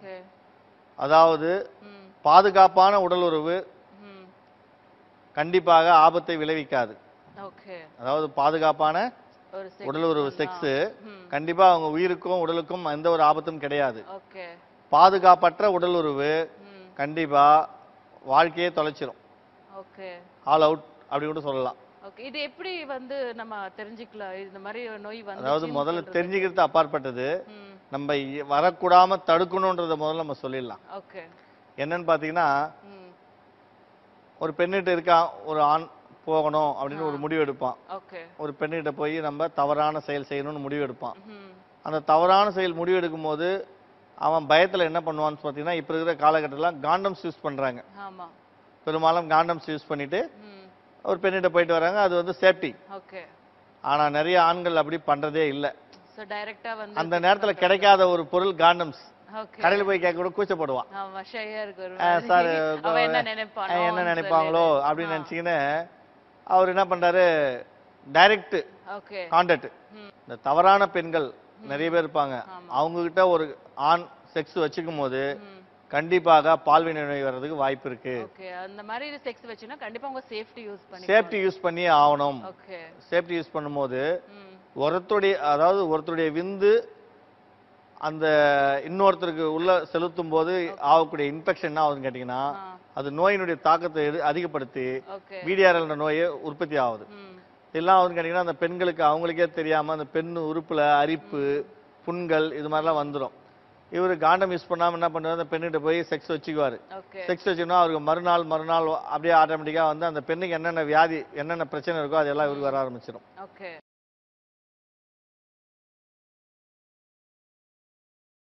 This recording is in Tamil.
ஓகே. அதாவது பாதுகாப்பான உடல் உறவு கண்டிப்பாக ஆபத்தை விளைவிக்காது. ஓகே. அதாவது பாதுகாப்பான ஒரு உடல் உறவு செக்ஸ் கண்டிப்பா அவங்க உயிருக்கும் உடலுக்கும் எந்த ஒரு ஆபத்தும் கிடையாது. ஓகே. பாதுகாப்பற்ற உடல் உறவு கண்டிப்பா வாழ்க்கையே தொலைச்சிரும். ஓகே. ஆல் அவுட் அப்படி கூட சொல்லலாம். ஓகே. இது எப்படி வந்து நம்ம தெரிஞ்சுக்கலாம் இந்த மாதிரி நோய் வந்து? அதாவது முதல்ல தெரிஞ்சுக்கிறது அப்பாற்பட்டது. நம்ம வரக்கூடாம தடுக்கணும்ன்றத முதல்ல நம்ம சொல்லிடலாம். ஓகே. என்னன்னு பாத்தீங்கன்னா, ஒரு பெண்ணிட்ட இருக்கா ஒரு ஆண் போகணும் அப்படின்னு ஒரு முடிவு எடுப்பான். ஒரு பெண்ணிட்ட போய் நம்ம தவறான செயல் செய்யணும்னு முடிவு எடுப்பான். அந்த தவறான செயல் முடிவு எடுக்கும் போது அவன் பயத்துல என்ன பண்ணுவான்னு பாத்தீங்கன்னா, இப்ப இருக்கிற காலகட்டத்தில் காண்டம்ஸ் யூஸ் பண்றாங்க. பெரும்பாலும் காண்டம்ஸ் யூஸ் பண்ணிட்டு ஒரு பெண்ணிட்ட போயிட்டு வராங்க. அது வந்து சேஃப்டி. ஆனா நிறைய ஆண்கள் அப்படி பண்றதே இல்லை. அந்த நேரத்துல கிடைக்காத ஒரு பொருள் காண்டம்ஸ். கடையில போய் கேட்க கூட கூச்சப்படுவான். சார் என்ன நினைப்பாங்களோ அப்படின்னு நினைச்சீங்கன்னு அவர் என்ன பண்றாரு, டைரக்ட் கான்டாக்ட். இந்த தவறான பெண்கள் நிறைய பேர் இருப்பாங்க. அவங்க கிட்ட ஒரு ஆண் செக்ஸ் வச்சுக்கும் போது கண்டிப்பாக பால்வினை நோய் வர்றதுக்கு வாய்ப்பு இருக்கு. அந்த மாதிரி செக்ஸ் வச்சுனா கண்டிப்பா அவங்க சேஃப்டி யூஸ் பண்ணி ஆகணும். சேஃப்டி யூஸ் பண்ணும்போது ஒருத்தருடைய விந்து அந்த இன்னொருத்தருக்கு உள்ள செலுத்தும் போது ஆகக்கூடிய இன்ஃபெக்ஷன் என்ன ஆகுதுன்னு கேட்டீங்கன்னா, அது நோயினுடைய தாக்கத்தை அதிகப்படுத்தி VDRL நோயை உற்பத்தி ஆகுது. இதெல்லாம் ஆகுதுன்னு கேட்டீங்கன்னா, அந்த பெண்களுக்கு அவங்களுக்கே தெரியாம அந்த பெண் உறுப்புல அரிப்பு, புண்கள் இது மாதிரிலாம் வந்துடும். இவரு காண்டம் யூஸ் பண்ணாம என்ன பண்ணுவாரு, அந்த பெண்ணிட்ட போய் செக்ஸ் வச்சுக்குவாரு. செக்ஸ் வச்சுன்னா அவருக்கு மறுநாள் அப்படியே ஆட்டோமேட்டிக்கா வந்து அந்த பெண்ணுக்கு என்னென்ன வியாதி என்னென்ன பிரச்சனை இருக்கோ அதெல்லாம் இவருக்கு வர ஆரம்பிச்சிடும்.